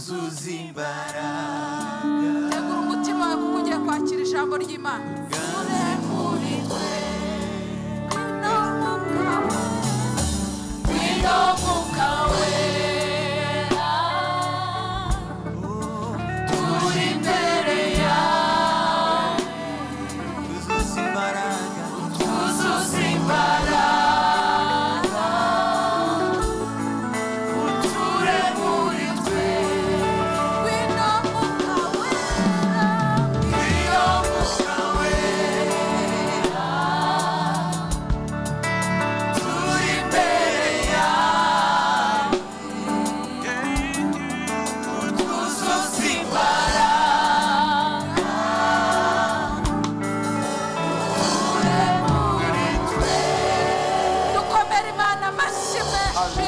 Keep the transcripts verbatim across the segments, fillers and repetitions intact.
twuzuza imbaraga. tegura umutima wawe kuko ugiye kwakira ijambo ry'Imana. Uganje muri twe, Ngwino Mwuka ngwino Mwuka Wera, turi imbere yawe, twuzuza imbaraga, twuzuza imbaraga, uture muri twe. Ngwino Mwuka Wera, Ngwino Mwuka Wera, turi imbere yawe, twuzuza imbaraga, uture muri twe. dukomere Imana amashyi menshi.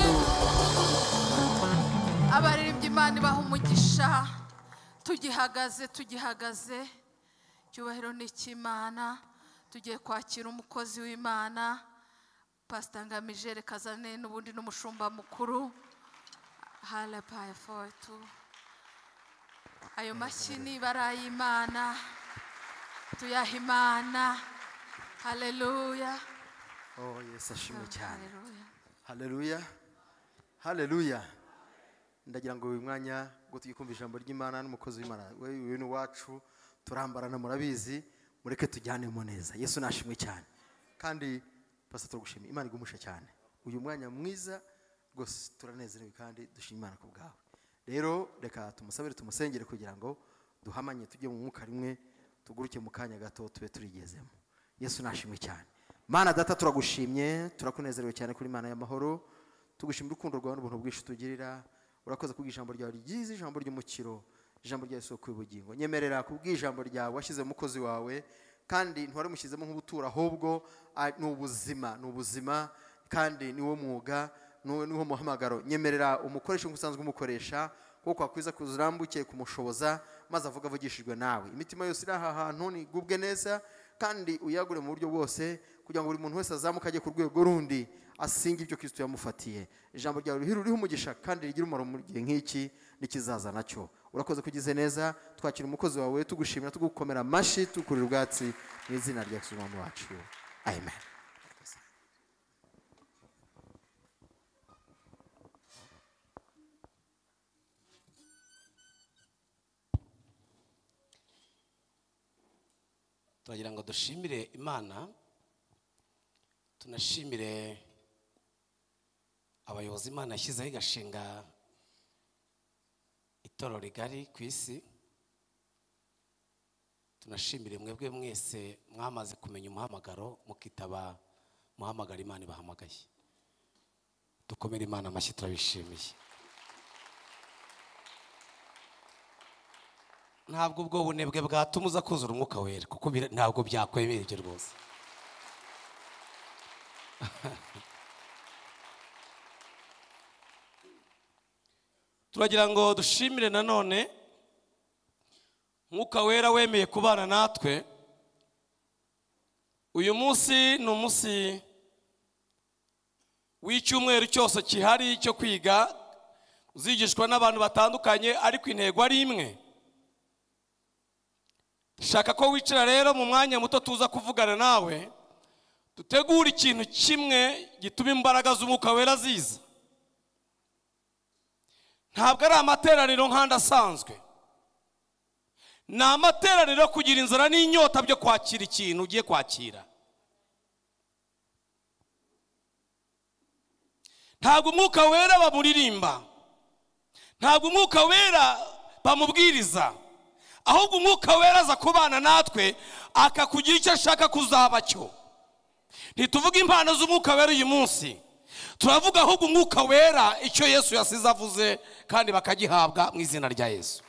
Abaririmbyi Imana ibaha umugisha. Tugihagaze tugihagaze cyubahiro ni cy'Imana. Tugiye kwakira umukozi w'Imana Pastor Ngamije Kazane n'ubundi n'umushumba mukuru. Haleluya for tu. Ayo mashyi ni barayi Imana. Tuyaha Imana. Haleluya. Oh Yesu ashimwe cyane. Haleluya. Haleluya. Haleluya. Ndagira ngo uyu mwanya ngo tugikumva ijambo ry'Imana n'umukozi w'Imana. Wewe ni wacu turambarana murabizi, mureke tujyanemo neza. Yesu nashimwe cyane. Kandi pastor tugushimye. Imana igumusha cyane. Uyu mwanya mwiza rwose turanezerewe kandi dushima Imana ku bwawe. Rero reka tumusabire tumusengere kugira ngo duhamanye tujye mu mwuka rimwe tuguruke mu kanya gato tube turigezemo. Yesu nashimwe cyane. Mana data turagushimye, turakunezerewe cyane kuri Imana y'amahoro. Tugushimira urukundo rwawe n'ubuntu bwinshi tugirira. Urakoze kubwira ijambo ryawe ryiza, ijambo ry'umukiro, ijambo rya Yesu kw'ubugingo. Nyemerera kubwira ijambo ryawe washyize umukozi wawe kandi ntware mushyizemo nk'ubutura, ahubwo ni ubuzima, ni ubuzima kandi ni wo mwuga, ni wo muhamagaro. Nyemerera umukoresha nk'usanzwe umukoresha kuko kwakwiza kuzurambuke kumushoboza maze avuga avugishijwe nawe. Imitima yose iri aha hantu nigubwe neza kandi uyagure mu buryo bwose kugira ngo buri muntu wese azamuke ajye ku rwego rundi asinga ibyo Kristo yamufatiye. Ijambo ryawe ririho umugisha kandi rigira umumaro mu gihe nk'iki n'ikizaza nacyo. Urakoze kugize neza. Twakira umukozi wawe tugushimira, tugukomera amashyi, tukurira ubwatsi mu izina rya Yesu Umwami wacu. Amen. turagira ngo dushimire Imana, tunashimire abayobozi Imana yashyizeho igashinga itorero rigari ku isi. Tunashimire mwebwe mwese mwamaze kumenya umuhamagaro mukitaba muhamagara Imana ibahamagaye. Dukomere Imana amashyi, turabishimiye. Ntabwo ubwo bunebwe bwatuma uza kuzura umwuka wera kuko ntabwo byakwemera ibyo rwose. Turagira ngo dushimire nanone Mwuka Wera wemeye kubana natwe. Uyu munsi ni umunsi w'icyumweru cyose kihari cyo kwiga, uzigishwa n'abantu batandukanye ariko intego ari imwe. Shaka ko wicara rero mu mwanya muto tuza kuvugana nawe, dutegura ikintu kimwe gituma imbaraga z'Umwuka Wera ziza. Ntabwo ari amateraniro nk'andi asanzwe, ni amateraniro kugira inzara n'inyota byo kwakira ikintu ugiye kwakira. Ntabwo Umwuka Wera bamuririmba, ntabwo Umwuka Wera bamubwiriza, ahubwo Umwuka Wera aza kubana natwe akakugira icyo ashaka kuzaba cyo. Ntituvuga impano z'Umwuka Wera uyu munsi, turavuga ahubwo Umwuka Wera icyo Yesu yasize avuze kandi bakagihabwa mu izina rya Yesu.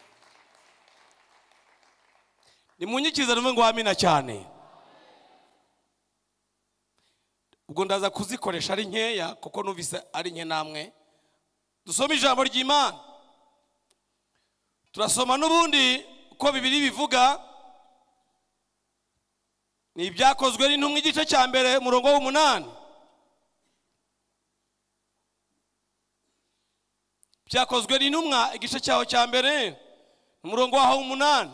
Nimunyikize numwe ngo amina cyane. Ubwo ndaza kuzikoresha ari nkeya kuko numvise ari nke namwe. Dusome ijambo ry'Imana. Turasoma n'ubundi uko Bibiliya bivuga, ni ibyakozwe n'intumwa igice cya mbere umurongo w'umunani. byakozwe n'intumwa igice cyaho cya mbere umurongo waho umunani.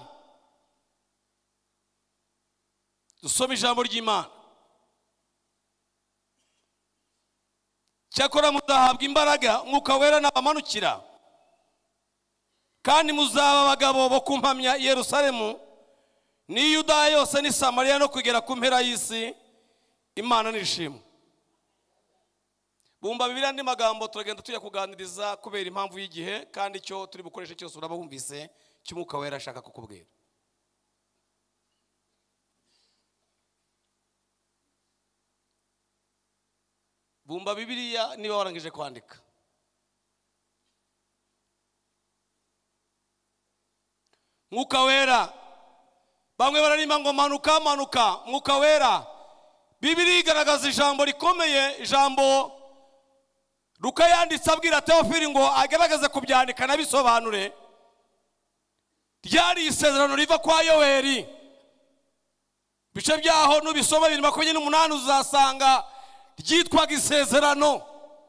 Dusome ijambo ry'Imana. Cyakora muzahabwa imbaraga Umwuka Wera nabamanukira, kandi muzaba abagabo bo kumpamya i Yerusalemu ni Yudaya yose ni Samariya no kugera ku mpera y'isi. Imana nishimwe. Bumva Bibiliya andi magambo turagenda tuya kuganiriza kubera impamvu y'igihe, kandi icyo turi bukoresha cyose uraba wumvise cy'Umwuka Wera ashaka kukubwira. Bumva Bibiliya niba warangije kwandika. Mwuka Wera, bamwe bararimba ngo manuka manuka. Mwuka Wera, Bibiliya igaragaza ijambo rikomeye, ijambo Luka yanditse abwira Teofili ngo agaragaze kubyandika nabisobanure. Ryari isezerano riva kwa Yoweri. Bice byaho nubisoma bibiri makumyabiri n'umunani uzasanga ryitwaga isezerano.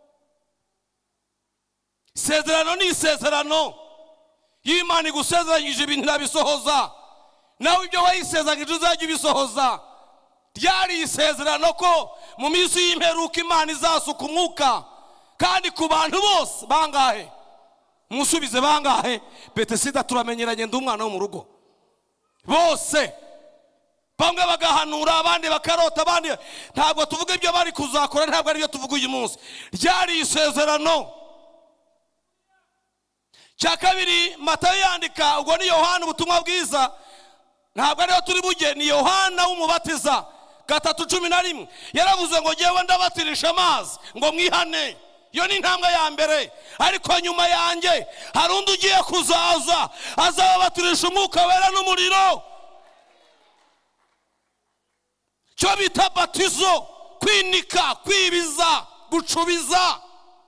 Isezerano ni isezerano. Imana igusezeranyije ibintu irabisohoza, nawe ibyo wayisezeranyije uzajya ubisohoza. Ryari isezerano ko mu minsi y'imperuka Imana izasuka umwuka, kandi ku bantu bose. Bangahe? Musubize bangahe? Betesida turamenyeranye ndi umwana wo mu rugo. Bose bamwe bagahanura, abandi bakarota, abandi ntabwo tuvuga ibyo bari kuzakora, ntabwo ari byo tuvuga uyu munsi. Ryari isezerano. Cya kabiri Matayo yandika, ubwo ni Yohana ubutumwa bwiza, ntabwo ariyo turi bujye, ni Yohana w'umubatiza gatatu cumi na rimwe. Yaravuze ngo ngewe ndabatirisha amazi ngo mwihane. Yo ni intambwe ya mbere, ariko nyuma yanjye hari undi ugiye kuzaza azababatirisha Umwuka Wera n'umuriro. Cyo bita batizo, kwinika, kwibiza, gucubiza.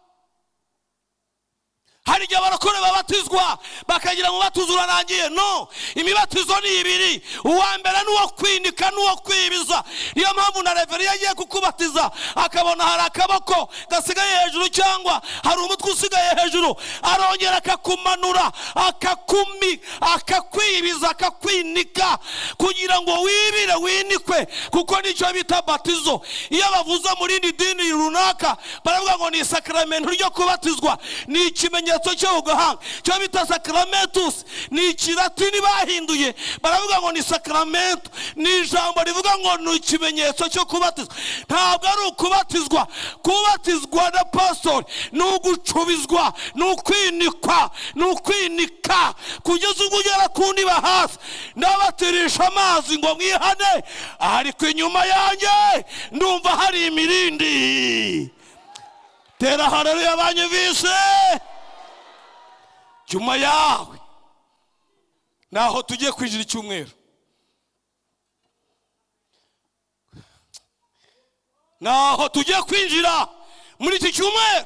Hari igihe abarokore babatizwa bakagira ngo batuze urarangiye. No, imibatizo ni ibiri, uwa mbere n'uwo kwinika n'uwo kwibiza. Niyo mpamvu na reveri yagiye kukubatiza akabona hari akaboko gasigaye hejuru cyangwa hari umutwe usigaye hejuru, arongera akakumanura, akakumi, akakwibiza, akakwinika kugira ngo wibire, winikwe, kuko nicyo bita batizo. Iyo bavuze mu rindi dini runaka baravuga ngo ni sakramento ryo kubatizwa, ni ikimenyetso cyo ugahanga, cyo bita sacramentus. Ni ikilatini bahinduye baravuga ngo ni sacramento, ni ijambo rivuga ngo ni ikimenyetso cyo kubatizwa. Ntabwo ari ukubatizwa. Kubatizwa na pastor ni ugucubizwa, ni ukwinikwa, ni ukwinika kugeza ubwo ugera ku ndiba hasi. Ndabatirisha amazi ngo mwihane, ariko inyuma yanjye ndumva hari imirindi. Tera haleluya banyumvise. Nyuma yawe naho tugiye kwinjira icyumweru, naho tugiye kwinjira muri iki cyumweru,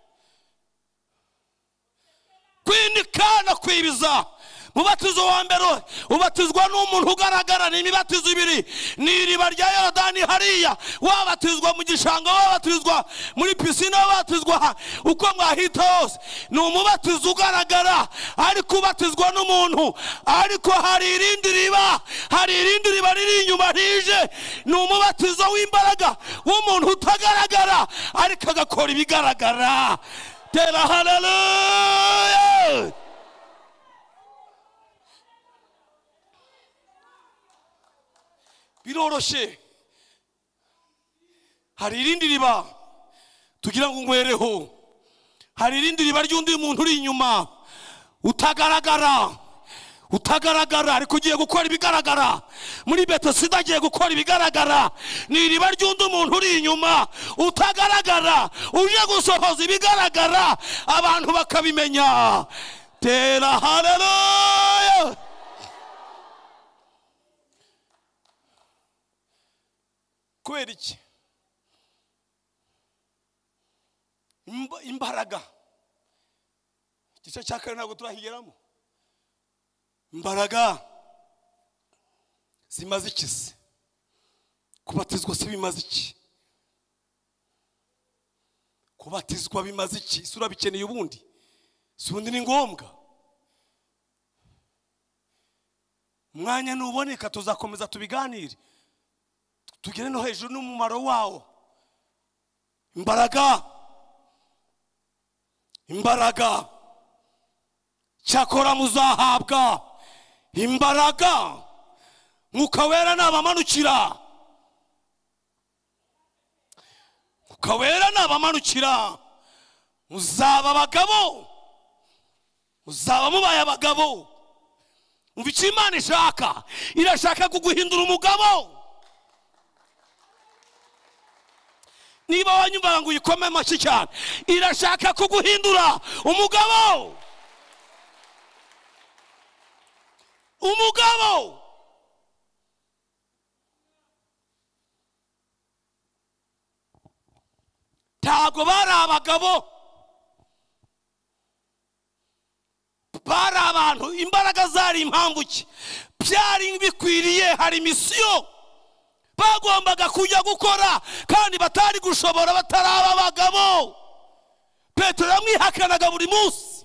kwinika no kwibiza. Mubatizo wa mbere ubatizwa n'umuntu ugaragara, ni imibatizo ibiri. Ni iriba rya Yorodani hariya, wabatizwa mu gishanga, wabatizwa muri pisine, wabatizwa uko mwahita hose. Ni umubatizo ugaragara, ariko ubatizwa n'umuntu. Ariko hari irindi riba, hari irindi riba riri inyuma rije. Ni umubatizo w'imbaraga w'umuntu utagaragara, ariko agakora ibigaragara. Tera haleluya. Biroroshe. Hari irindi riba tugira ngo ngwereho, hari irindi riba ry'undi muntu uri inyuma utagaragara, utagaragara ariko ugiye gukora ibigaragara. Muri Betesida agiye gukora ibigaragara. Ni iriba ry'undi muntu uri inyuma utagaragara, uje gusohoza ibigaragara, abantu bakabimenya. Tera haleluya. Kubera iki? Imbaraga. Igice cya kane ntabwo turahigeramo. Imbaraga zimaze iki se? Kubatizwa si bimaze iki? Kubatizwa bimaze iki? Isura bikeneye ubundi. si ubundi ni ngombwa. Umwanya nuboneka tuzakomeza tubiganire tugere no hejuru n'umumaro wawo. Imbaraga imbaraga cyakora muzahabwa imbaraga Mwuka Wera nabamanukira. Mwuka Wera nabamanukira muzaba abagabo, muzaba mubaye abagabo. Umva icyo Imana ishaka, irashaka kuguhindura umugabo. Niba wanyumva ngo uyikome amashyi cyane, irashaka kuguhindura umugabo. Umugabo ntabwo bari abagabo, bari abantu. Imbaraga zari impamvu ki? Byari bikwiriye, hari misiyo bagombaga kujya gukora kandi batari gushobora bataraba abagabo. Petero yamwihakanaga buri munsi.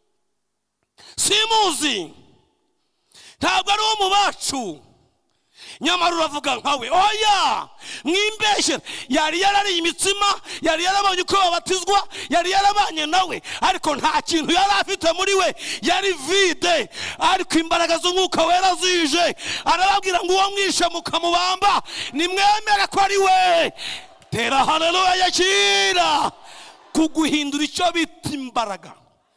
Simuzi, ntabwo ari uwo mu bacu, nyamara uravuga nkawe. Oya, mwimbeshe. Yari yarariye imitsima, yari yarabonye uko babatizwa, yari yarabanye nawe, ariko nta kintu yari afite muri we, yari vide. Ariko imbaraga z'Umwuka Wera zije, arababwira ngo uwo mwishe mukamubamba nimwemere ko ari we. Tera haleluya yakira kuguhindura icyo bita imbaraga.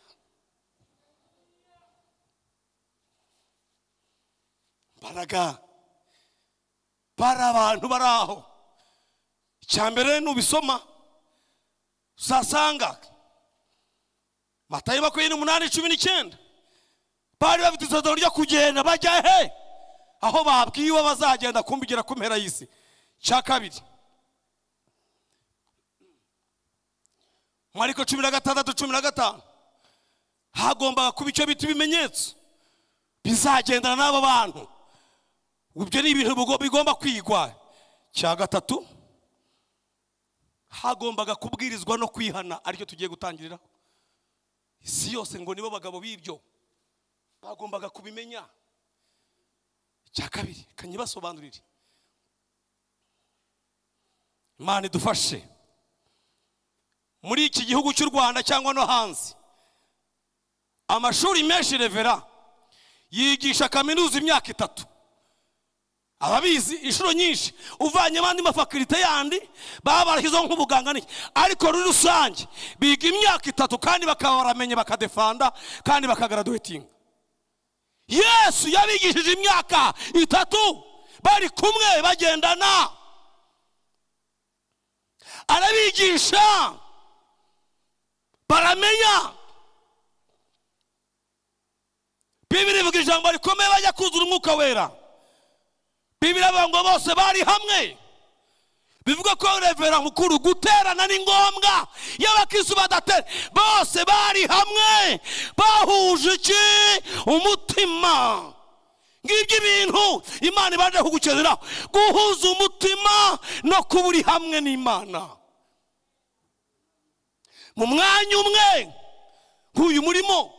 Imbaraga bari abantu bari aho. Icyambere nubisoma uzasanga Matayo makumyabiri n'umunani cumi n'icyenda bari bafite isezerano ryo kugenda bajya he? Aho babwiwe bazagenda kumbigera ku mpera y'isi. Cya kabiri Mariko cumi na gatandatu cumi na gatanu hagombaga kuba icyo bita ibimenyetso bizagendana n'abo bantu. Ibyo ni ibintu bigomba kwigwa. Cya gatatu hagombaga kubwirizwa no kwihana, aricyo tugiye gutangirira. Isi yose ngo nibo bagabo b'ibyo bagombaga kubimenya. Cya kabiri kanyibasobanurire. Imana idufashe. Muri iki gihugu cy'u Rwanda cyangwa no hanze, amashuri menshi revera yigisha kaminuza imyaka itatu. Ababizi inshuro nyinshi uvanye abandi mafakulite yandi baba barashyizeho nk'ubuganga n'iki, ariko muri rusange biga imyaka itatu kandi bakaba baramenye bakadefanda kandi bakagraduatinga. Yesu yabigishije imyaka itatu bari kumwe bagendana, arabigisha baramenya. Bibiri ivuga ijambo rikomeye bajya kuzura Umwuka Wera. Bibiri avuga ngo bose bari hamwe. Bivuga ko revera mukuru guterana ni ngombwa. Y'abakisu badatera bose bari hamwe bahuje iki? Umutima. Ngibyo ibintu Imana ibaje kugukenera, guhuza umutima no kuburi hamwe n'Imana mu mwanya umwe. Nk'uyu murimo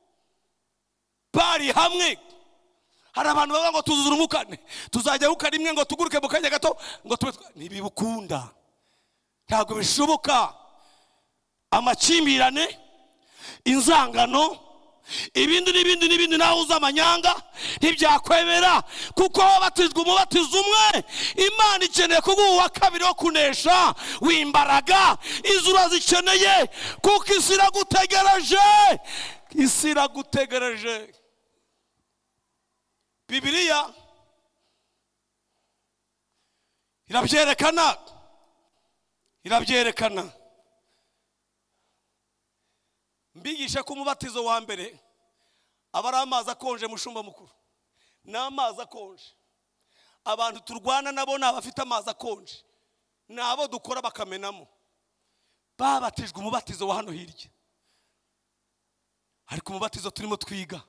bari hamwe. Hari abantu bavuga ngo tuzuzura umwuka, tuzajya gukora rimwe ngo tuguruke mu kanya gato ngo tube ntibibukunda. Ntabwo bishoboka. Amakimbirane, inzangano, ibindi n'ibindi n'ibindi naho uza amanyanga ntibyakwemera, kuko wabatijwe umubatizo umwe. Imana ikeneye kuguha uwa kabiri wo kunesha w'imbaraga. Izo urazikeneye kuko isi iragutegereje. Isi iragutegereje. Bibiliya irabyerekana, irabyerekana. Mbigisha ko umubatizo wa mbere aba ari amazi akonje mushumba mukuru. N'amazi akonje. Abantu turwana nabo n'abafite amazi akonje, nabo dukora bakamenamo. Babatijwe umubatizo wa hano hirya, ariko umubatizo turimo twiga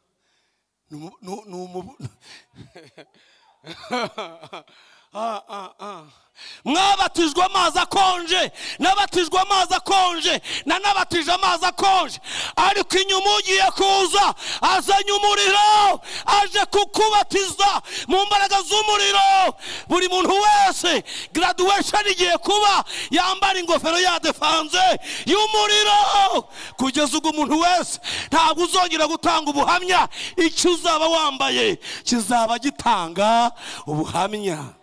ah, ah, ah. Mwabatijwe amazi akonje, nabatijwe amazi akonje, nanabatije amazi akonje, ariko inyuma ugiye kuza azanye umuriro, aje kukubatiza mu mbaraga z'umuriro. Buri muntu wese graduation igiye kuba yambara ingofero ya defanze y'umuriro, kugeza ubwo umuntu wese ntabwo uzongera gutanga ubuhamya, icyo uzaba wambaye kizaba gitanga ubuhamya.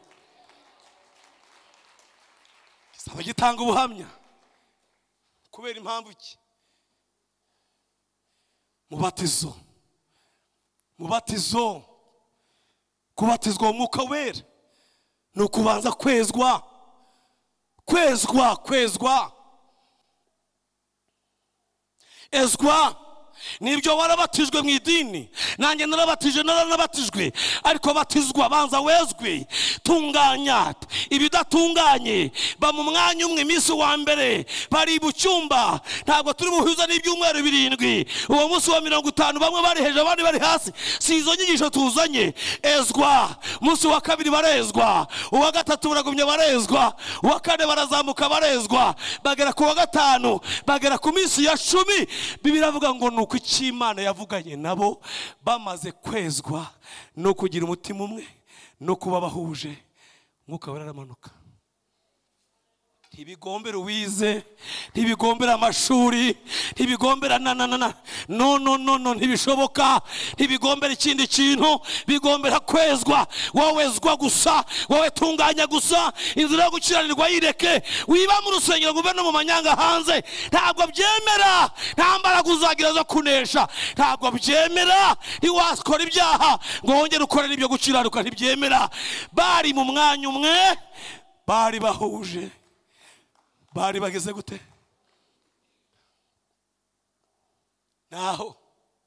Abagitanga ubuhamya kubera impamvu ki? Mubatizo, mubatizo, kubatizwa umwuka wera ni ukubanza kwezwa, kwezwa, kwezwa, ezwa. Nibyo warabatijwe mu idini, nanjye narabatije naranabatijwe, ariko batizwa banza wezwe. Tunganya ibidatunganye, ba mu mwanya umwe. Iminsi wa mbere bari mu cyumba, ntabwo turi buhuza n'ibyumweru birindwi. Uwo munsi wa mirongo itanu bamwe bari hejuru abandi bari hasi, si izo nyigisho tuzanye. Ezwa. Munsi wa kabiri barezwa, uwa gatatu baragumye barezwa, uwa kane barazamuka barezwa, bagera ku wa gatanu, bagera ku minsi ya cumi. Bibiliya avuga ngo nuko icyo Imana yavuganye nabo bamaze kwezwa no kugira umutima umwe no kuba bahuje, Mwuka Wera aramanuka. Ntibigombera uwize, ntibigombera amashuri, ntibigombera na na na no no no no, ntibishoboka. Ntibigombera ikindi kintu, bigombera kwezwa. Wawezwa gusa, wowe tunganya gusa, inzira yo gukiranirwa yireke. Wiba mu rusengero ngo ube no mu manyanga hanze, ntabwo byemera. Nta mbaraga uzagira zo kunesha, ntabwo byemera. Ntiwakora ibyaha ngo wongere ukore n'ibyo gukiranuka, ntibyemera. Bari mu mwanya umwe, bari bahuje, bari bageze gute? Naho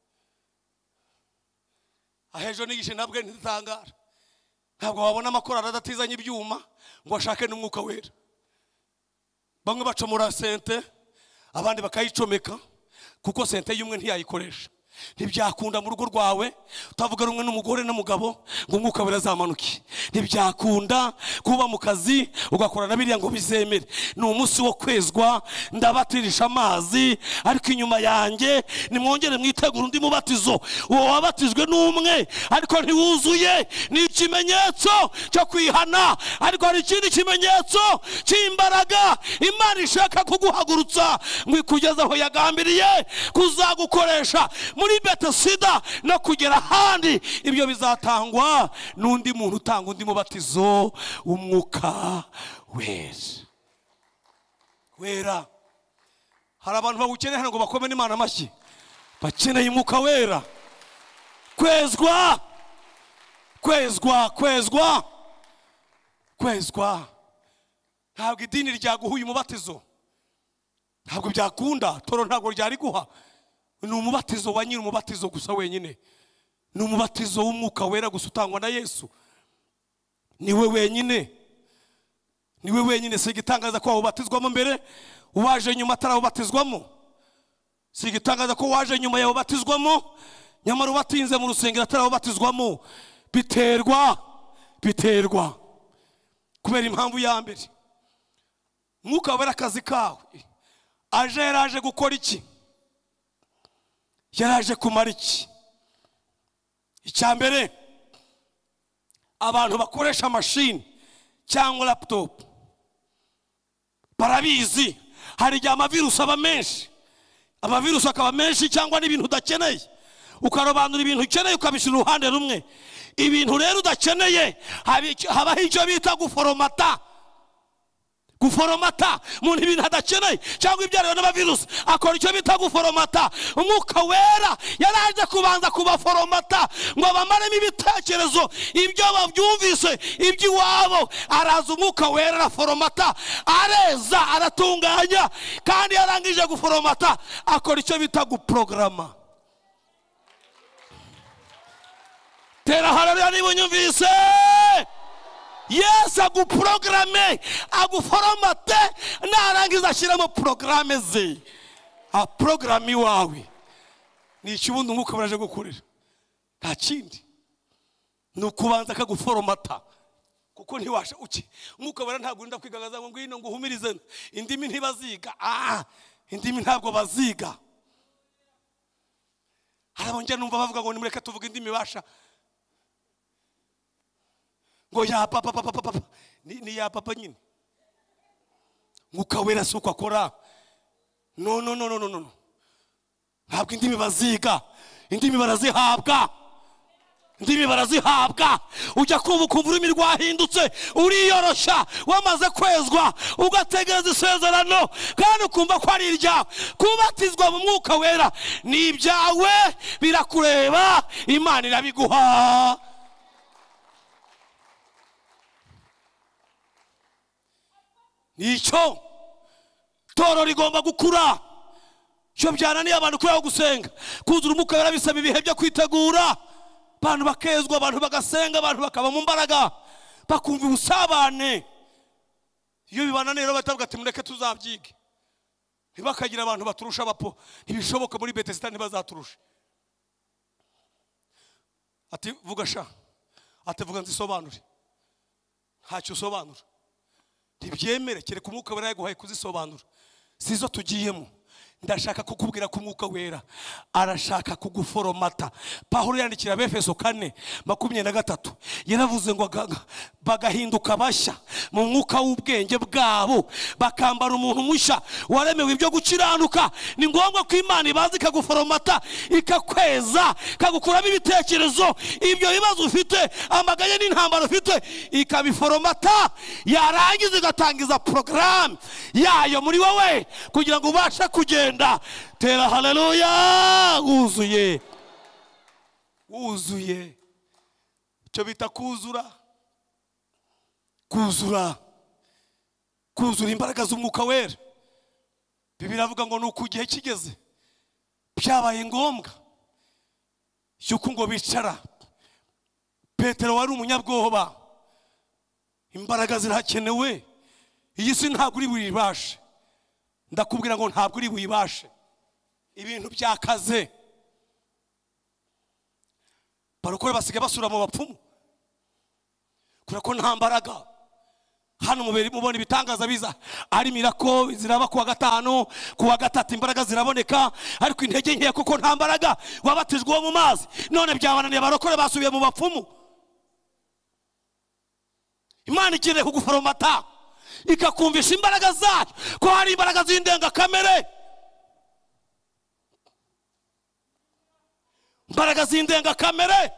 ahejo nigishe nabwe ntitangara, ntabwo wabona amakorari adatizanye ibyuma ngo ashake n'umwuka wera. Bamwe bacomora sente, abandi bakayicomeka, kuko sente y'umwe ntiyayikoresha. Ntibyakunda mu rugo rwawe utavuga rumwe n'umugore n'umugabo ngo umwuka wera azamanuke. Ntibyakunda kuba mu kazi ugakora na biriya ngo bizemere. Ni umunsi wo kwezwa, ndabatirisha amazi, ariko inyuma yanjye nimwongere mwitegura undi mubatizo. Uwo wabatijwe n'umwe ariko ntiwuzuye, ni ikimenyetso cyo kwihana, ariko hari ikindi kimenyetso cy'imbaraga Imana ishaka kuguhagurutsa ngo ikugeze aho yagambiriye kuzagukoresha muri Betesida no kugera ahandi. Ibyo bizatangwa n'undi muntu utanga undi mubatizo w'umwuka wera. Wera. Hari abantu bawukeneye ngo bakome n'Imana amashyi, bakeneye umwuka wera. Kwezwa, kwezwa, kwezwa, kwezwa. Ntabwo idini ryaguhuye umubatizo, ntabwo byakunda. Toro ntabwo ryari guha. Ni umubatizo wa nyiri umubatizo gusa wenyine. Ni umubatizo w'umwuka wera gusa utangwa na Yesu. Niwe wenyine, niwe wenyine. Si igitangaza ko wabatizwamo mbere, uwaje nyuma atarawubatizwamo. Si igitangaza ko waje nyuma yawubatizwamo, nyamara ubatinze mu rusengero atarawubatizwamo. Biterwa, biterwa kubera impamvu ya mbere. Mwuka wera akazi kawe, aje yaraje gukora iki? Yaraje kumara iki? Icya mbere, abantu bakoresha machine cyangwa laptop barabizi hari igihe amavirus aba menshi, amavirus akaba menshi cyangwa n'ibintu udakeneye, ukarobanura ibintu ukeneye ukabishyira uruhande rumwe. Ibintu rero udakeneye habaho icyo bita guforomata. Guforomata umuntu ibintu adakeneye cyangwa ibyariwe n'amavirus akora icyo bita guforomata. Umwuka wera yaraje kubanza kubaforomata ngo bamaremo ibitekerezo ibyo babyumvise iby'iwabo. Araza umwuka wera araforomata, areza, aratunganya, kandi yarangije guforomata akora icyo bita guprograma. Tera haleluya niba unyumvise. Yes, aguprograme, aguforomate, narangiza ashyiramo programe ze. A programi wawe ni ikibundi umwuka baraje gukorera, nta kindi. Ni ukubanza akaguforomata kuko ntiwasha uki umwuka wera ntabwo urinda kwigagaza ngo ngwino ngo uhumirize indimi ntibaziga. Ah, indimi ntabwo baziga. Harabonje numva bavuga ngo nimureke tuvuga indimi basha ngo ya papa papa papa ni, ni ya papa nyine. Mwuka wera suko akora. No no no no no no. Ntabwo indimi baziga, indimi barazihabwa. Indimi barazihabwa. Ujya kumva ukumva ururimi rwahindutse, uriyoroshya, wamaze kwezwa ugategereza isezerano kandi ukumva ko ari iryawe. Kubatizwa mu mwuka wera ni ibyawe, birakureba, Imana irabiguha. Nicyo toro rigomba gukura. Cyo byananiye abantu kuri gusenga, kuzura umwuka wera bisaba ibihe byo kwitegura. Abantu bakezwa, abantu bagasenga, abantu bakaba mu mbaraga, bakumva ubusabane. Iyo bibananiye rero batavuga ati mureke tuzabyige. Ntibakagira abantu baturusha abapo, ntibishoboka muri Betesda ntibazaturusha. Ati vuga sha, ati vuga nzisobanure. Ntacyo usobanura. Ntibyemere kereka umwuka wera yaguhaye kuzisobanura. Sizo tugiyemo. Ndashaka kukubwira ko umwuka wera arashaka kuguforomata. Pawulo yandikira Abefeso kane makumyabiri na gatatu yaravuze ngo bagahinduka bashya mu mwuka w'ubwenge bwabo, bakambara umuntu mushya waremewe ibyo gukiranuka. Ni ngombwa ko Imana ibaza ikaguforomata, ikakweza, kagukuramo ibitekerezo, ibyo bibazo ufite, amagaye n'intambara ufite, ikabiforomata, yarangiza igatangiza program yayo muri wowe kugira ngo ubashe kugenda. Tera haleluya. Wuzuye, wuzuye. Cyo bita kuzura, kuzura, kuzura imbaraga z'umwuka wera. Bibiliya avuga ngo nuko igihe kigeze byabaye ngombwa yuko ngo bicara. Petero wari umunyabwoba, imbaraga zirakenewe. Iyi si ntabwo uri buribashe. Ndakubwira ngo ntabwo uri buyibashe. Ibintu byakaze. Barokore basigaye basura mu bapfumu kubera ko nta mbaraga. Hano mubiri mubona ibitangaza biza ari mirako ziraba kuwa gatanu, kuwa gatatu imbaraga ziraboneka, ariko intege nke kuko nta mbaraga. Wabatijwe wo mu mazi, none byabananiye barokore basubiye mu bapfumu. Imana ikiriye kuguforomata, ikakumvisha imbaraga zayo ko hari imbaraga z'indenga kamere. Imbaraga z'indenga kamere.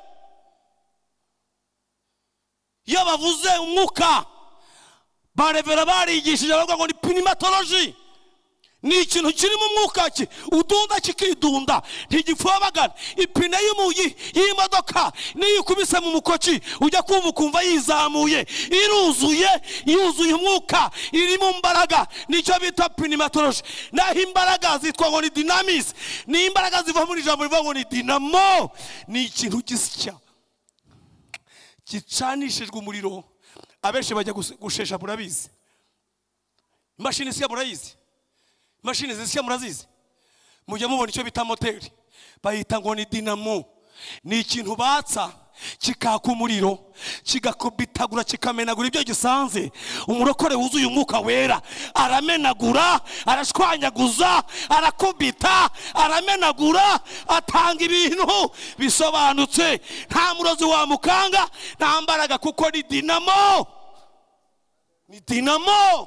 Iyo bavuze umwuka, barevera barigishije bavuga ngo ni pneumatology. Ni ikintu kiri mu mwuka ki udunda kikidunda, ntigipfobagana. Ipine y'imodoka niyo ukubise mu mukoki ujya kumva ukumva yizamuye, iruzuye, yuzuye umwuka, iri mu mbaraga. Nicyo bita pneumatology. Naho imbaraga zitwa ngo ni dynamis. Ni imbaraga ziva muri jambo rivuga ngo ni dynamo. Ni ikintu gisya gicanishijwe umuriro. Abenshi bajya gushesha murabizi. Imashini isya murayizi. Imashini zisya murazizi. Mujya mubona icyo bita moteri, bayita ngo ni dynamo. Ni ikintu batsa kikaka umuriro, kigakubitagura, kikamenagura ibyo gisanze. Umurokore wuzuye umwuka wera aramenagura, arashwanyaguza, arakubita, aramenagura, atanga ibintu bisobanutse. Nta murozi wamukanga, nta mbaraga, kuko ni dynamo. Ni dynamo.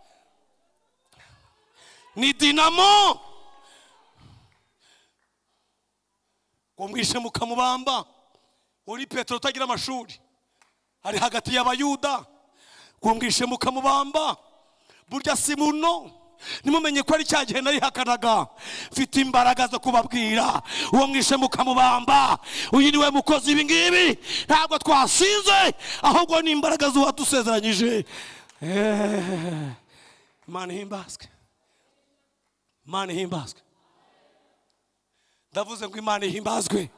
Ni dynamo. Ngomwishe mukamubamba. Uri Petero utagira amashuri, ari hagati y'abayuda. Ngomwishe mukamubamba. Burya si muno. Nimumenye ko ari cya gihe nari hakanaga. Mfite imbaraga zo kubabwira. Uwo mwishe mukamubamba, uyu niwe mukozi ibi ngibi. Ntabwo twasinze, ahubwo ni imbaraga z'uwadusezeranyije. Eh, Imana ihimbazwe. Imana ihimbazwe. Ndavuze ngo Imana ihimbazwe.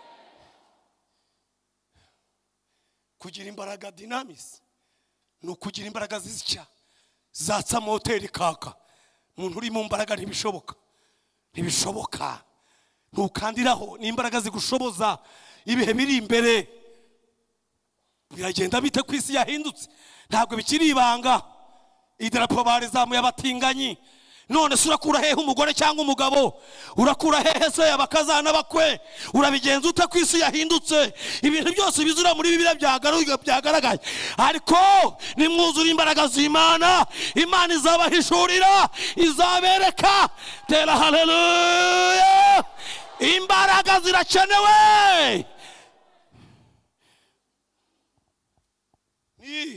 Kugira imbaraga dynamis ni ukugira imbaraga zisya zatsa moteri kaka. Umuntu uri mu mbaraga ntibishoboka, ntibishoboka. Ntukandiraho, ni imbaraga zigushoboza ibihe biri imbere. biragenda bite ku isi yahindutse? Ntabwo bikiri ibanga. Idarapo barizamuye abatinganyi. None se urakura hehe umugore cyangwa umugabo? Urakura hehe se abakazana bakwe? Urabigenza ute ku isi yahindutse? Ibintu byose bizura muri Bibiliya byagaruye byagaragaye. Ariko nimwuzura imbaraga z'Imana, Imana izabahishurira, izabereka. Tera haleluya! Imbaraga zirakenewe. Ni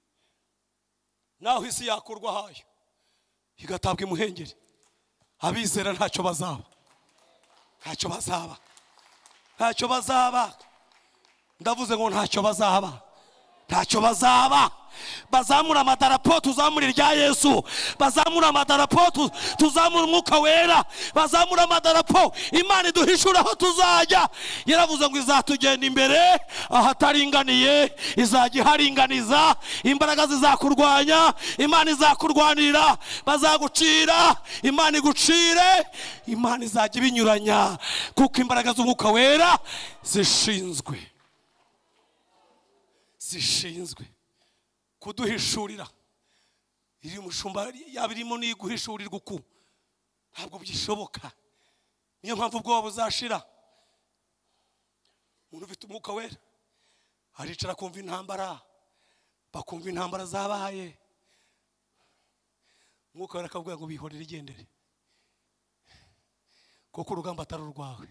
naho isi yakurwa hayo igatabwa imuhengeri, abizera ntacyo bazaba, ntacyo bazaba, ntacyo bazaba. Ndavuze ngo ntacyo bazaba, ntacyo bazaba. Bazamura amadarapo, tuzamura irya Yesu. Bazamura amadarapo, tuzamura umwuka wera. Bazamura amadarapo, Imana iduhishura aho tuzajya. Yaravuze ngo izatugenda imbere ahataringaniye, izajya iharinganiza. Imbaraga zizakurwanya, Imana izakurwanirira. Bazagucira, Imana igucire. Imana izajya ibinyuranya, kuko imbaraga z'umwuka wera zishinzwe zishinzwe kuduhishurira. Iri mushumba yabirimo ni guhishurirwa uku ntabwo byishoboka. Niyo mpamvu ubwoba buzashira. Umuntu ufite umwuka wera aricara kumva intambara, bakumva intambara zabaye. Umwuka wera akavuga ngo bihorere igendere, kuko urugamba atari urwawe.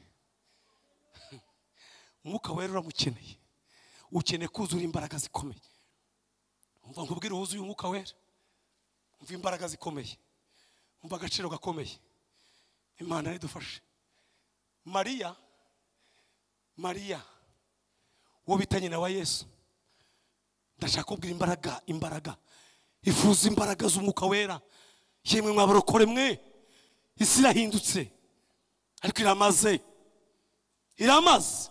Umwuka wera uramukeneye, ukeneye kuzura imbaraga zikomeye. Umva nkubwira uhuzuye umwuka wera, umva imbaraga zikomeye, umva agaciro gakomeye. Imana idufashe. Mariya Mariya uwo bitanye na wa Yesu, ndashaka kubwira imbaraga imbaraga ifuza imbaraga z'umwuka wera. Yemwe mwabarokore mwe, isi irahindutse ariko iramaze iramaze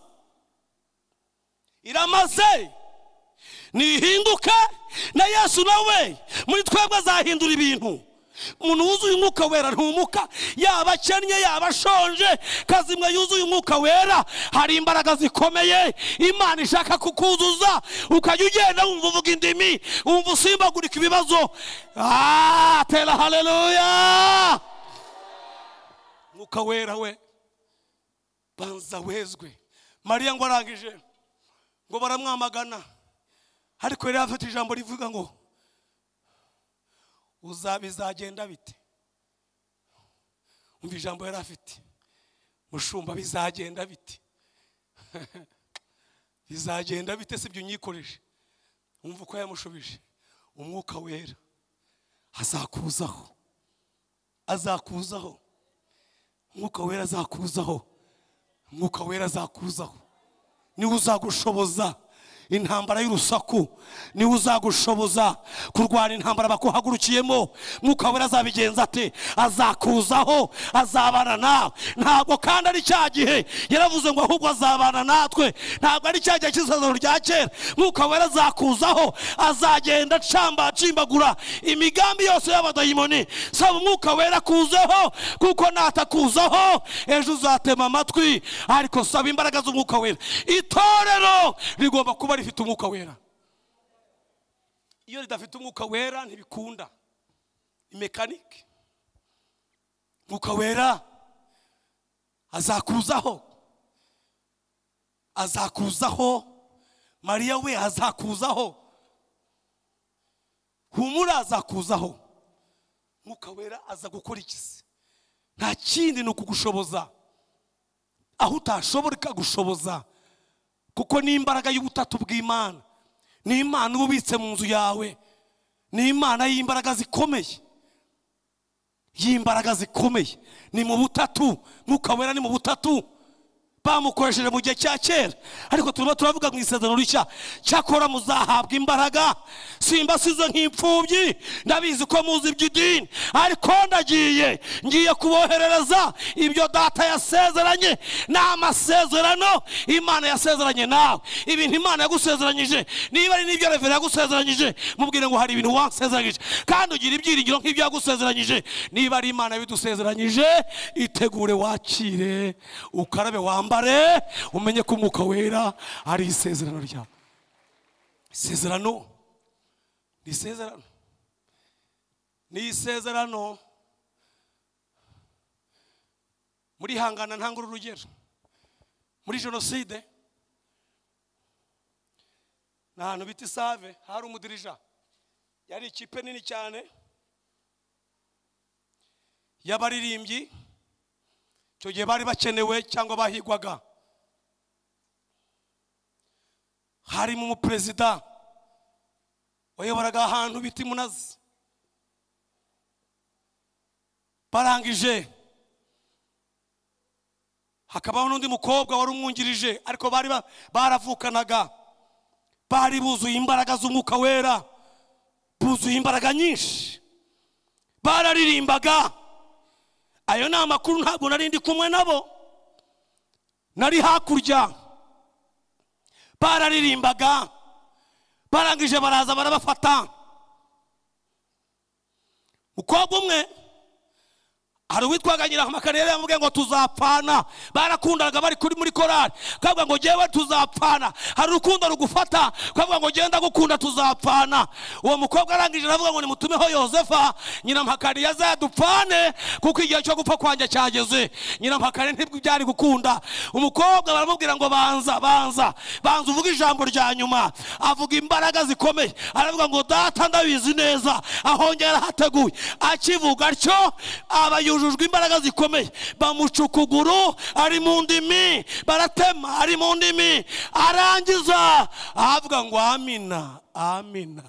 iramaze nihinduke na Yesu nawe muri twebwe azahindura ibintu. Umuntu wuzuye umwuka wera ntumuka, yaba akennye yaba ashonje, kazimwe yuzuye umwuka wera hari imbaraga zikomeye Imana ishaka kukuzuza. Ukajya ugenda wumva uvuga indimi, wumva usimbagurika ibibazo. Ah, tera haleluya! Umwuka wera we banza wezwe. Mariya ngo arangije ngo baramwamagana, ariko yari afite ijambo rivuga ngo uzabizagenda bite. Umva ijambo yari afite, mushumba bizagenda bite? Bizagenda bite se byo nyikoreshe? Umva uko yamushubije, umwuka wera azakuzaho, azakuzaho, umwuka wera azakuzaho, umwuka wera azakuzaho. Niwe uzagushoboza intambara y'urusaku, niwe uzagushoboza kurwana intambara bakuhagurukiyemo. Mwuka wera azabigenza ate? Azakuzaho, azabana nawe. Ntabwo kandi ari cya gihe yaravuze ngo ahubwo azabana natwe, ntabwo ari cya gihe cy'isezerano rya kera. Mwuka wera azakuzaho, azagenda acamba acimbagura imigambi yose y'abadayimoni. Saba umwuka wera kuzeho, kuko natakuzaho ejo uzatema amatwi. Ariko saba imbaraga z'umwuka wera. Itorero rigomba kuba rifite umwuka wera. Iyo ridafite umwuka wera ntibikunda. Imekanike. Umwuka wera azakuzaho, azakuzaho. Mariya we azakuzaho, humura azakuzaho. Umwuka wera aza gukora ikisi, nta kindi ni ukugushoboza aho utashobora ikagushoboza, kuko ni imbaraga y'ubutatu bw'Imana. Ni Imana ubitse mu nzu yawe, ni Imana y'imbaraga zikomeye, y'imbaraga zikomeye. Ni mu butatu, mwuka wera ni mu butatu. Bamukoresheje mu gihe cya kera, ariko turimo turavuga mu isezerano rishya. Cyakora muzahabwa imbaraga, simba size nk'imfubyi. Ndabizi ko muzi iby'idini, ariko ndagiye ngiye kuboherereza ibyo data yasezeranye. Ni amasezerano Imana yasezeranye nawe. Ibintu Imana yagusezeranyije, niba ari n'ibyo Revera yagusezeranyije, mubwire ngo hari ibintu wansezeranyije, kandi ugira ibyiringiro nk'ibyo yagusezeranyije. Niba ari Imana yabidusezeranyije, itegure wakire, ukarabe wambaye, umenye ko umwuka wera ari isezerano ryawe. isezerano ni isezerano ni isezerano. Muri hangana ntangura urugero, muri jenoside n'ahantu bita Isave hari umudirija, yari ikipe nini cyane y'abaririmbyi, icyo gihe bari bakenewe cyangwa bahigwaga. Harimo umuperezida wayoboraga ahantu bita Munazi. Barangije hakabaho n'undi mukobwa wari umwungirije, ariko bari baravukanaga, bari buzuye imbaraga z'umwuka wera, buzuye imbaraga nyinshi, bararirimbaga. Ayo ni amakuru, ntabwo nari ndi kumwe nabo, nari hakurya. Bararirimbaga, barangije baraza barabafata. Mukobwa umwe hari uwitwaga Nyirahamakare yamubwiye ngo tuzapfana. Barakundanaga bari kuri muri korali, kavuga ngo jewe tuzapfana. Hari urukundo rugufata, kavuga ngo genda gukunda tuzapfana. Uwo mukobwa arangije aravuga ngo nimutumeho Yosefa, Nyirahamakare yazadupfane kuko igihe cyo gupfa kwanje cyageze. Nyirahamakare ntibwo byari gukunda. Umukobwa baramubwira ngo banza banza banza uvuga ijambo rya nyuma. Avuga imbaraga zikomeye, aravuga ngo data ndabizi neza, ahongera hateguye. Akivuga atyo abayujujwe imbaraga zikomeye, bamuca ukuguru ari mu ndimi, baratema ari mu ndimi. Arangiza avuga ngo amina amina.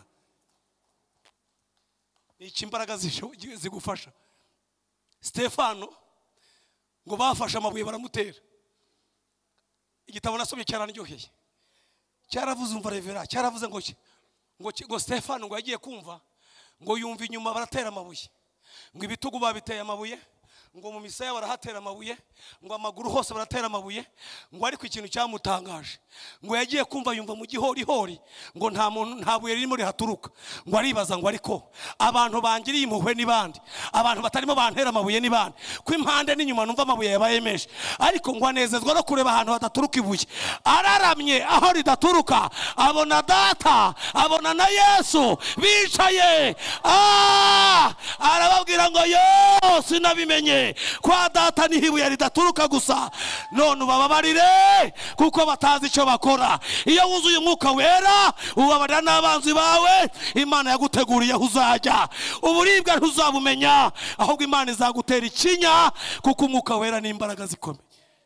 Iki imbaraga zigufasha. Stefano ngo bafashe amabuye baramutera. Igitabo nasomye cyaranryoheye, cyaravuze umva revera, cyaravuze ngo ngo ngo Stefano ngo yagiye kumva ngo yumva inyuma baratera amabuye, ngo ibitugu babiteye amabuye, ngo mu misaya barahatera amabuye, ngo amaguru hose baratera amabuye. Ngo ariko ikintu cyamutangaje, ngo yagiye kumva yumva mu gihori hori ngo nta muntu nta buye ririmo rihaturuka. Ngo aribaza ngo ariko abantu bangiriye impuhwe ni bandi, abantu batarimo bantera amabuye ni bandi, ko impande n'inyuma numva amabuye yabaye menshi. Ariko ngo anezezwa no kureba ahantu hadaturuka ibuye. Araramye aho ridaturuka, abona data, abona na Yesu bicaye. Ah, arababwira ngo yo sinabimenye, kwa data niho ibuye ridaturuka gusa. None ubababarire kuko batazi icyo bakora. Iyo wuzuye umwuka wera ubabarira n'abanzi bawe, Imana yaguteguriye aho uzajya. Uburibwa ntuzabumenya, ahubwo Imana izagutera ikinya, kuko umwuka wera ni imbaraga zikomeye.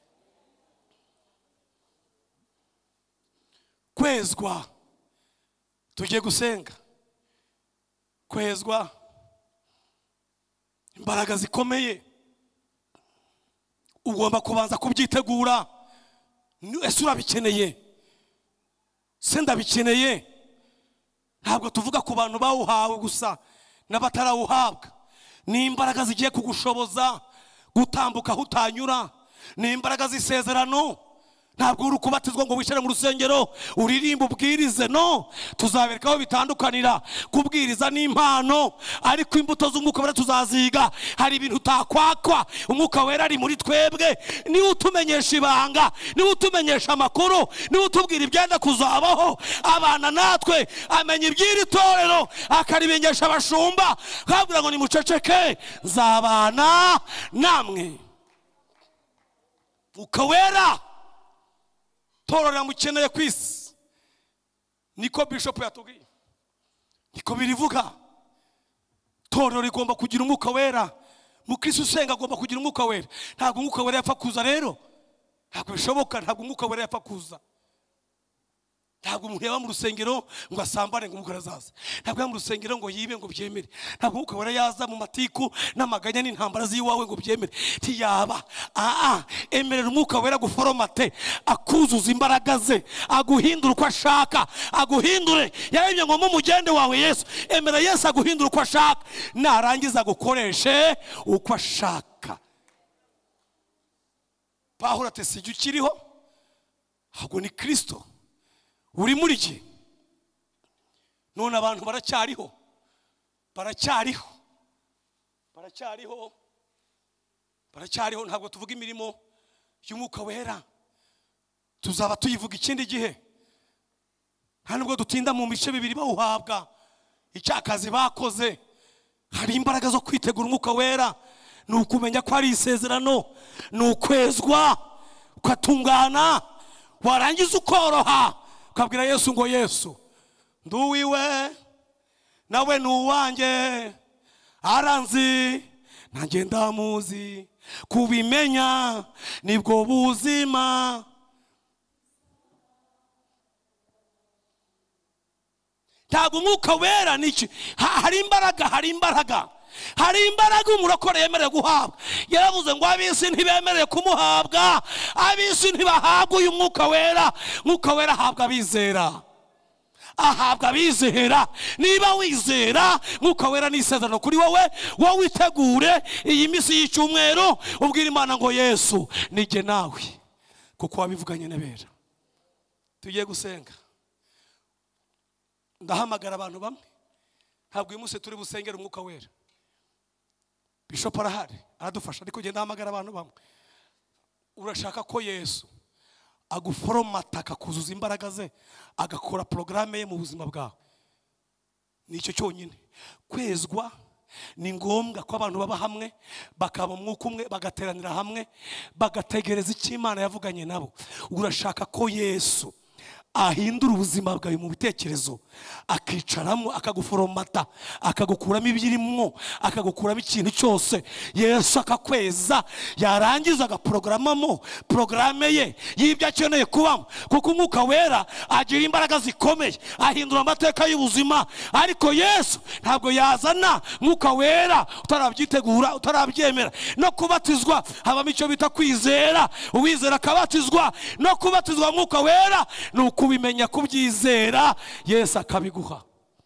Kwezwa, tujye gusenga. Kwezwa imbaraga zikomeye, ugomba kubanza kubyitegura. Ese urabikeneye? Se ndabikeneye? Ntabwo tuvuga ku bantu bawuhawe gusa n'abatarawuhabwa. Ni imbaraga zigiye kugushoboza gutambuka aho utanyura, ni imbaraga z'isezerano. Ntabwo uri kubatizwa ngo wicare mu rusengero uririmba ubwirize, no. Tuzabereka aho bitandukanira. Kubwiriza ni impano, ariko imbuto z'umwuka wera tuzaziga. Hari ibintu utakwakwa, umwuka wera ari muri twebwe. Niwe utumenyesha ibanga, niwe utumenyesha amakuru, niwe utubwira ibyenda kuzabaho. Abana natwe, amenya iby'iri torero akarimenyesha abashumba, kabwira ngo nimuceceke nzabana namwe. Umwuka wera torero mukeneye ku isi, niko bishop yatubwiye, niko birivuga. Torero rigomba kugira umwuka wera. Mukristo usenga agomba kugira umwuka wera. Ntabwo umwuka wera yapfa kuza rero, ntabwo bishoboka. Ntabwo umwuka wera yapfa kuza. Ntabwo umuntu yaba mu rusengero ngo asambane ngo umwuka azaza. Ntabwo yaba mu rusengero ngo yibe ngo byemere. Ntabwo umwuka wera yaza mu matiku n'amaganya n'intambara z'iwawe ngo byemere. Ntiyaba. Ah ah, emerera umwuka wera guforomate, akuzuza imbaraga ze, aguhindura uko ashaka, aguhindure. Yaremye ngo mu mugende wawe Yesu, emera Yesu aguhindura uko ashaka, narangiza gukoreshe uko ashaka. Pawulo ati sijye ukiriho, ahubwo ni Kristo uri muri jye. None abantu baracyariho, baracyariho, baracyariho, baracyariho. Ntabwo tuvuga imirimo y'umwuka wera, tuzaba tuyivuga ikindi gihe. nta nubwo dutinda mu bice bibiri bawuhabwa. Icyakazi bakoze, hari imbaraga zo kwitegura umwuka wera. Ni ukumenya ko ari isezerano, ni ukwezwa ukatungana, warangiza ukoroha ukabwira Yesu ngo Yesu nduwiwe nawe ni uwanjye, aranzi nanjye ndamuzi, kubimenya nibwo buzima. Ntabwo umwuka wera niki, hari imbaraga, hari imbaraga hari imbaraga umurokore yemerewe guhabwa. Yaravuze ngo ab'isi ntibemerewe kumuhabwa, ab'isi ntibahabwa uyu mwuka wera. Mwuka wera ahabwa abizera, ahabwa abizera. Niba wizera, mwuka wera ni isezerano kuri wowe. Wowe witegure iyi minsi y'icyumweru, ubwira Imana ngo Yesu nijye nawe, kuko wabivuganye n'abera. Tugiye gusenga, ndahamagara abantu bamwe. Ntabwo uyu munsi turi busengera umwuka wera. Bishop arahari aradufasha, ariko genda hamagara abantu bamwe. Urashaka ko Yesu aguforomata akakuzuza imbaraga ze, agakora porogaramu ye mu buzima bwawe. Nicyo cyonyine. Kwezwa ni ngombwa ko abantu baba hamwe, bakaba umwuka umwe, bagateranira hamwe, bagategereza icyo Imana yavuganye nabo. Urashaka ko Yesu ahindura ubuzima bwawe mu bitekerezo, akicaramo akaguforomata, akagukuramo ibirimo, akagukuramo ikintu cyose. Yesu akakweza, yarangiza agaprogrammamo programme ye y'ibyo akeneye kubamo. Kuko umwuka wera agira imbaraga zikomeye, ahindura amateka y'ubuzima. Ariko Yesu ntabwo yazana mwuka wera utarabyitegura, utarabyemera. No kubatizwa habamo icyo bita kwizera, uwizera akabatizwa. No kubatizwa mwuka wera ni kubimenya, kubyizera, Yesu akabiguha.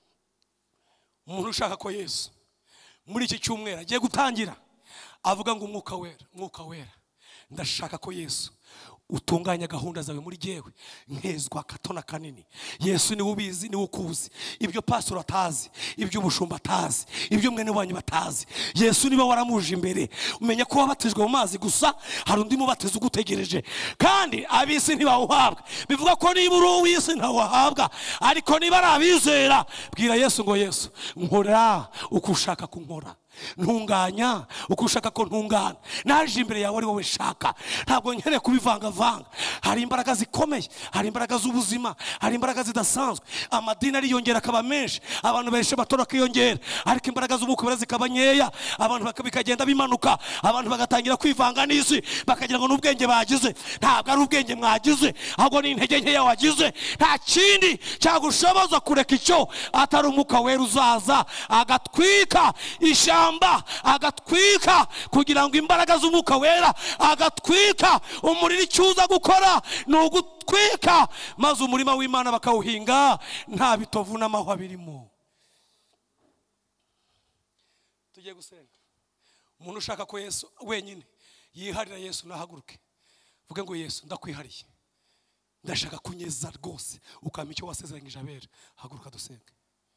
Umuntu ushaka ko Yesu muri iki cyumweru agiye gutangira avuga ngo umwuka wera, umwuka wera, ndashaka ko Yesu utunganya gahunda zawe muri jewe, nkezwa katona kanini. Yesu ni ubizi, ni ukuzi ibyo pastor atazi, ibyo ubushumba atazi, ibyo mwene wanyu batazi. Yesu niba waramuje imbere, umenya ko wabatijwe mu mazi gusa, hari undi mubatizo ugutegereje. Kandi abisi ntibawuhabwa. Bivuga ko niba uri uw'isi ntawahabwa, ariko niba ari abizera, bwira Yesu ngo Yesu nkora uko ushaka kunkora, ntunganya uko ushaka ko ntungana. Naje imbere yawe ari wowe shaka, ntabwo nkeneye kubivangavanga. Hari imbaraga zikomeye, hari imbaraga z'ubuzima, hari imbaraga zidasanzwe. Amadini ariyongera akaba menshi, abantu benshi batora kiyongera, ariko imbaraga z'umwuka wera zikaba nkeya. Abantu bakabikagenda bimanuka, abantu bagatangira kwivanga n'isi, bakagira ngo n'ubwenge bagize. Ntabwo ari ubwenge mwagize, ahubwo ni intege nkeya wagize. Nta kindi cyagushoboza kureka icyo atari umwuka wera uzaza agatwika ishyamba, agatwika kugira ngo imbaraga z'umwuka wera, agatwika umuriro. Icyuza gukora ni ugutwika, maze umurima w'Imana bakawuhinga nta bitovu n'amahwa birimo. Tugiye gusenga. Umuntu ushaka ko Yesu wenyine yiharira, Yesu nahaguruke vuge ngo Yesu ndakwihariye, ndashaka kunyeza rwose, ukampa icyo wasezeranyije abera. Haguruka dusenge.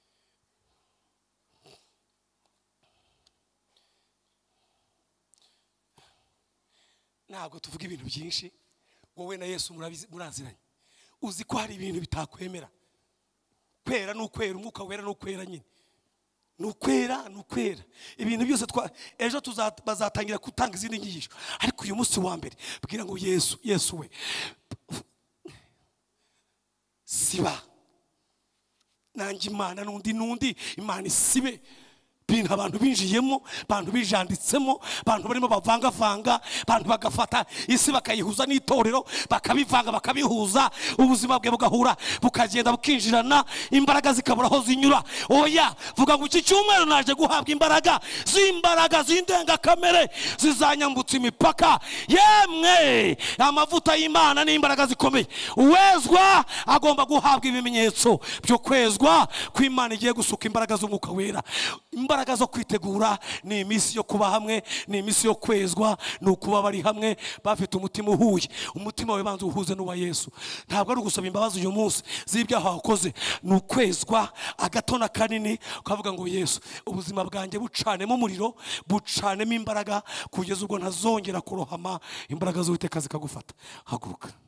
Ntabwo tuvuga ibintu byinshi, wowe na Yesu muraziranye. Uzi ko hari ibintu bitakwemera. Kwera n'ukwera, umwuka wera n'ukwera nyine. N'ukwera, n'ukwera. Ibintu byose twa ejo tuzatangira gutanga izindi nyigisho. Ariko uyu munsi wa mbere bwira ngo Yesu, Yesu we siba nanjye Imana n'undi n'undi, Imana isibe bintu abantu binjiyemo, abantu bijanditsemo, abantu barimo bavangavanga, abantu bagafata isi bakayihuza n'itorero, bakabivanga bakabihuza, ubuzima bwe bugahura bukagenda bukinjirana, imbaraga zikabura aho zinyura. Oya, vuga ngo iki cyumweru naje guhabwa imbaraga, z'imbaraga z'indenga kamere zizanyambutsa imipaka. Yemwe amavuta y'Imana n'imbaraga zikomeye. Uwezwa agomba guhabwa ibimenyetso byo kwezwa kw'Imana igiye gusuka imbaraga z'umwuka wera. Imbaraga zo kwitegura ni iminsi yo kuba hamwe, ni iminsi yo kwezwa, ni ukuba bari hamwe bafite umutima uhuye. Umutima we banza uhuze n'uwa Yesu. Ntabwo ari ugusaba imbabazi uyu munsi z'ibyaha wakoze, ni ukwezwa agatona kanini, ukavuga ngo Yesu ubuzima bwanjye bucanemo umuriro, bucanemo imbaraga, kugeza ubwo ntazongera kurohama, imbaraga z'Uwiteka zikagufata. Haguruka.